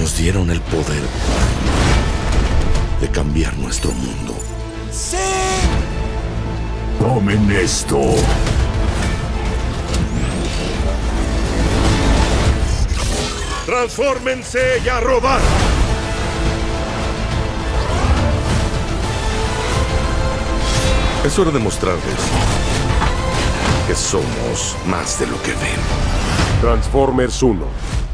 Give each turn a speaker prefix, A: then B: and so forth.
A: Nos dieron el poder de cambiar nuestro mundo.
B: ¡Sí!
C: Tomen esto.
A: ¡Transfórmense y a robar! Es hora de mostrarles que somos más de lo que ven.
D: Transformers 1.